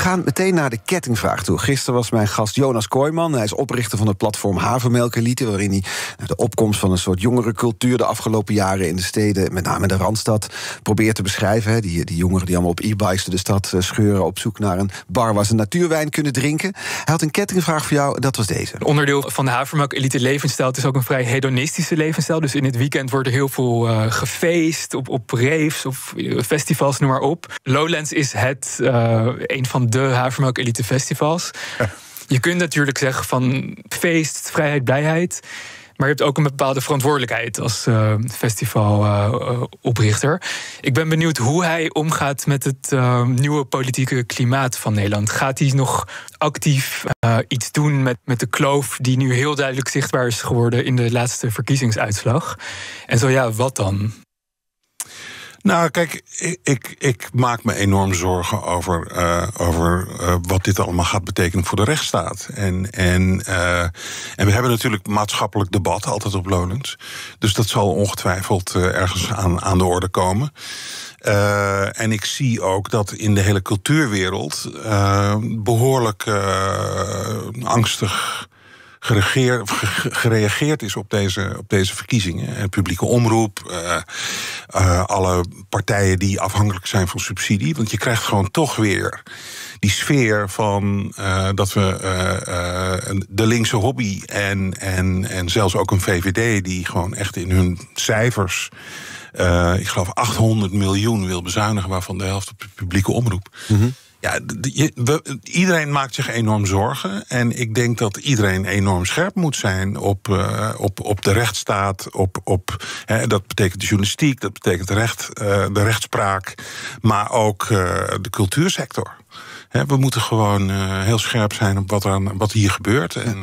gaan meteen naar de kettingvraag toe. Gisteren was mijn gast Jonas Kooijman. Hij is oprichter van het platform Havermelkelite, waarin hij de opkomst van een soort jongerencultuur de afgelopen jaren in de steden, met name in de Randstad, probeert te beschrijven. Die jongeren die allemaal op e-bikes door de stad scheuren op zoek naar een bar waar ze natuurwijn kunnen drinken. Hij had een kettingvraag voor jou, dat was deze. Een onderdeel van de Havermelkelite levensstijl, het is ook een vrij hedonistische levensstijl. Dus in het weekend wordt er heel veel gefeest, op raves of festivals, noem maar op. Lowlands is een van de Havermelkelite festivals. Je kunt natuurlijk zeggen van feest, vrijheid, blijheid. Maar je hebt ook een bepaalde verantwoordelijkheid als festivaloprichter. Ik ben benieuwd hoe hij omgaat met het nieuwe politieke klimaat van Nederland. Gaat hij nog actief iets doen met de kloof die nu heel duidelijk zichtbaar is geworden in de laatste verkiezingsuitslag? En zo ja, wat dan? Nou, kijk, ik maak me enorm zorgen over wat dit allemaal gaat betekenen voor de rechtsstaat. En we hebben natuurlijk maatschappelijk debat altijd op Lowlands. Dus dat zal ongetwijfeld ergens aan de orde komen. En ik zie ook dat in de hele cultuurwereld behoorlijk angstig gereageerd is op deze verkiezingen. En publieke omroep, alle partijen die afhankelijk zijn van subsidie. Want je krijgt gewoon toch weer die sfeer van dat we de linkse hobby en zelfs ook een VVD die gewoon echt in hun cijfers, ik geloof 800 miljoen wil bezuinigen, waarvan de helft op de publieke omroep. Mm-hmm. Ja, iedereen maakt zich enorm zorgen. En ik denk dat iedereen enorm scherp moet zijn op de rechtsstaat. Dat betekent de journalistiek, dat betekent de rechtspraak. Maar ook de cultuursector. We moeten gewoon heel scherp zijn op wat hier gebeurt. En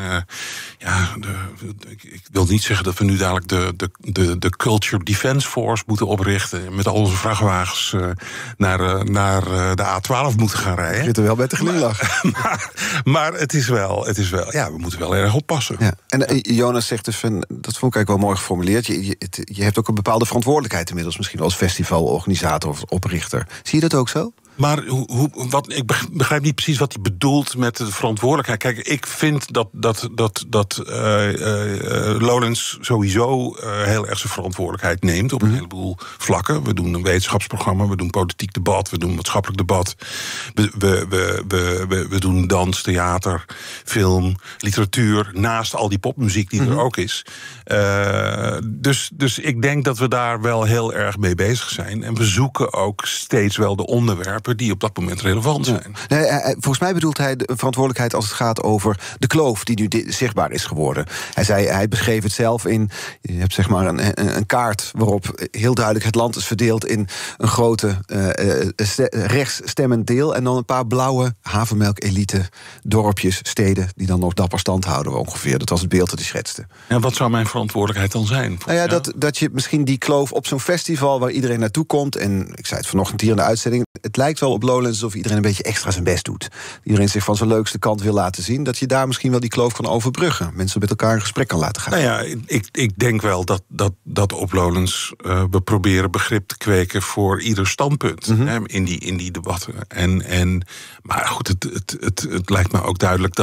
ik wil niet zeggen dat we nu dadelijk de Culture Defense Force moeten oprichten, met al onze vrachtwagens naar de A12 moeten gaan rijden. Je zit er wel bij te glimlachen. Maar het is wel, ja, we moeten wel erg oppassen. Ja. En Jonas zegt dus, dat vond ik eigenlijk wel mooi geformuleerd, je hebt ook een bepaalde verantwoordelijkheid inmiddels, misschien wel als festivalorganisator of oprichter. Zie je dat ook zo? Maar ik begrijp niet precies wat hij bedoelt met de verantwoordelijkheid. Kijk, ik vind dat Lowlands sowieso heel erg zijn verantwoordelijkheid neemt op een heleboel vlakken. We doen een wetenschapsprogramma, we doen politiek debat, we doen maatschappelijk debat. We doen dans, theater, film, literatuur, naast al die popmuziek die er ook is. Dus ik denk dat we daar wel heel erg mee bezig zijn. En we zoeken ook steeds wel de onderwerpen die op dat moment relevant zijn. Ja. Nee, volgens mij bedoelt hij de verantwoordelijkheid als het gaat over de kloof die nu zichtbaar is geworden. Hij beschreef het zelf in, je hebt zeg maar een kaart waarop heel duidelijk het land is verdeeld in een grote rechtsstemmend deel en dan een paar blauwe havermelkelite dorpjes, steden die dan nog dapper stand houden ongeveer. Dat was het beeld dat hij schetste. En wat zou mijn verantwoordelijkheid dan zijn? Dat je misschien die kloof op zo'n festival waar iedereen naartoe komt, en ik zei het vanochtend hier in de uitzending, het lijkt wel op Lowlands alsof iedereen een beetje extra zijn best doet. Iedereen zich van zijn leukste kant wil laten zien, dat je daar misschien wel die kloof kan overbruggen. Mensen met elkaar in gesprek kan laten gaan. Nou ja, ik denk wel dat op Lowlands we proberen begrip te kweken voor ieder standpunt in die debatten. Maar goed, het lijkt me ook duidelijk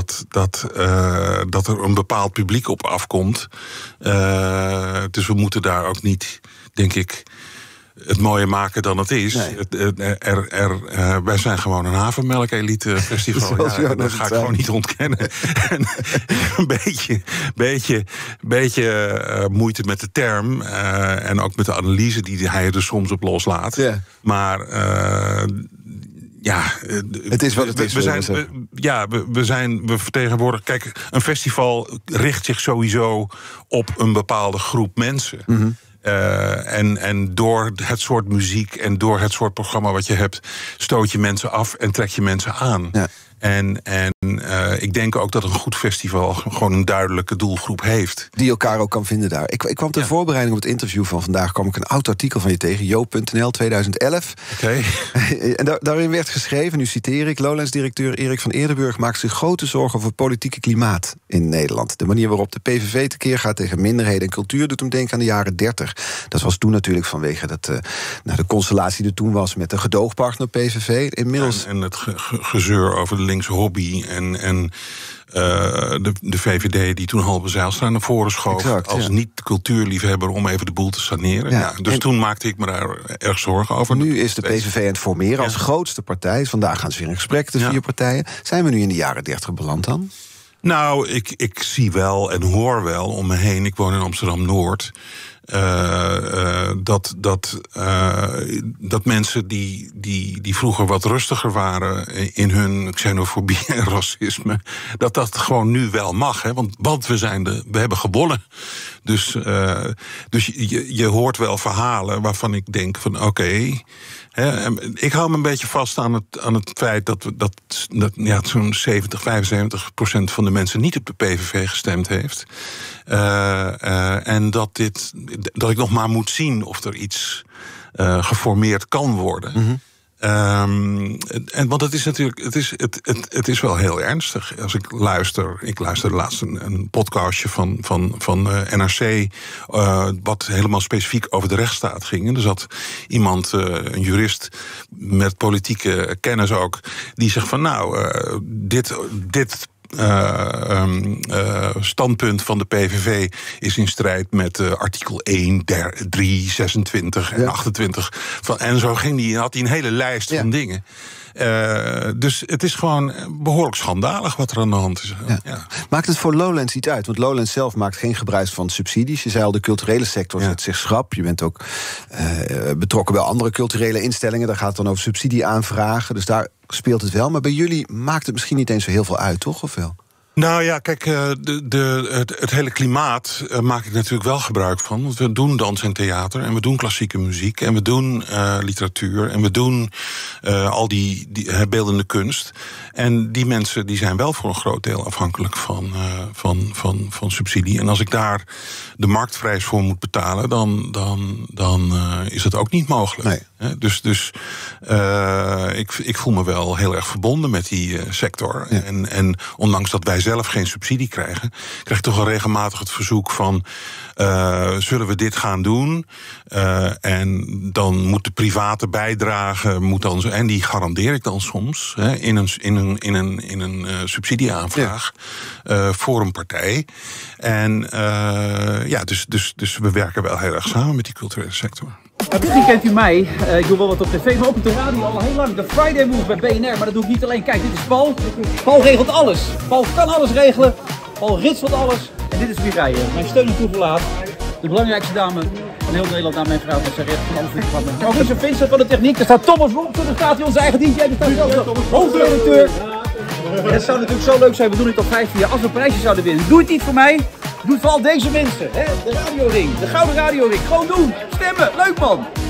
dat er een bepaald publiek op afkomt. Dus we moeten daar ook niet, denk ik, het mooier maken dan het is. Nee. Wij zijn gewoon een havermelkelite festival. Dat ga ik gewoon niet ontkennen. En een beetje moeite met de term. En ook met de analyse die hij er soms op loslaat. Yeah. Maar het is wat het is. We vertegenwoordigen. Kijk, een festival richt zich sowieso op een bepaalde groep mensen. Mm-hmm. En door het soort muziek en door het soort programma wat je hebt, stoot je mensen af en trek je mensen aan. Ja. En ik denk ook dat een goed festival gewoon een duidelijke doelgroep heeft. Die elkaar ook kan vinden daar. Ik kwam ter voorbereiding op het interview van vandaag, kwam ik een oud artikel van je tegen, Joop.nl 2011. Oké. En daarin werd geschreven, nu citeer ik, Lowlands-directeur Erik van Eerdenburg maakt zich grote zorgen over het politieke klimaat in Nederland. De manier waarop de PVV tekeer gaat tegen minderheden en cultuur doet hem denken aan de jaren 30. Dat was toen natuurlijk vanwege de constellatie die er toen was met de gedoogpartner PVV. Inmiddels... En het gezeur over de linkse hobby en de VVD die toen Halbe Zijlstra naar voren schoof, exact, als niet-cultuurliefhebber om even de boel te saneren. Ja, dus toen maakte ik me daar erg zorgen over. Nu is de PVV aan het formeren als grootste partij. Vandaag gaan ze weer in gesprek, de 4 partijen. Zijn we nu in de jaren 30 beland dan? Nou, ik zie wel en hoor wel om me heen. Ik woon in Amsterdam-Noord. Dat mensen die vroeger wat rustiger waren in hun xenofobie en racisme, dat gewoon nu wel mag. Hè? Want we hebben gewonnen. Dus je hoort wel verhalen waarvan ik denk van oké. Ik hou me een beetje vast aan het feit dat zo'n 70-75% van de mensen niet op de PVV gestemd heeft. En dat ik nog maar moet zien of er iets geformeerd kan worden. Mm-hmm. Want het is natuurlijk, het is wel heel ernstig. Als ik luisterde laatst een podcastje van NRC, wat helemaal specifiek over de rechtsstaat ging. En er zat iemand, een jurist met politieke kennis ook, die zegt van dit standpunt van de PVV is in strijd met artikel 1, 3, 26 en 28. En zo had hij een hele lijst van dingen. Dus het is gewoon behoorlijk schandalig wat er aan de hand is. Ja. Maakt het voor Lowlands iets uit? Want Lowlands zelf maakt geen gebruik van subsidies. Je zei al, de culturele sector zet zich schrap. Je bent ook betrokken bij andere culturele instellingen. Daar gaat het dan over subsidieaanvragen. Dus daar speelt het wel. Maar bij jullie maakt het misschien niet eens zo heel veel uit, toch? Of wel? Nou ja, kijk, het hele klimaat maak ik natuurlijk wel gebruik van. Want we doen dans en theater en we doen klassieke muziek en we doen literatuur en we doen al die beeldende kunst. En die mensen die zijn wel voor een groot deel afhankelijk van subsidie. En als ik daar de marktprijs voor moet betalen, dan is dat ook niet mogelijk. Nee. Dus ik voel me wel heel erg verbonden met die sector. Ja. En ondanks dat wij zelf geen subsidie krijgen, krijg ik toch wel regelmatig het verzoek van zullen we dit gaan doen? En dan moet de private bijdrage, en die garandeer ik dan soms in een subsidieaanvraag voor een partij. En dus we werken wel heel erg samen met die culturele sector. Misschien kent u mij, ik doe wel wat op tv, maar ook op de radio al heel lang. De Friday Move bij BNR, maar dat doe ik niet alleen. Kijk, dit is Paul. Paul regelt alles. Paul kan alles regelen. Paul ritselt alles. En dit is Mireille, mijn steun en toeverlaat. De belangrijkste dame van heel Nederland, naar mijn vrouw van Sarret van alles programma. Maar ook is Vincent van de techniek. Daar staat Thomas Robson, daar staat hij onze eigen DJ. Daar staat zelfs de hoofdredacteur. Het zou natuurlijk zo leuk zijn, we doen dit al 15 jaar, als we prijzen zouden winnen. Doe het niet voor mij, doe het voor al deze mensen. Hè? De radioring, de Gouden Radioring. Gewoon doen, stemmen, leuk man.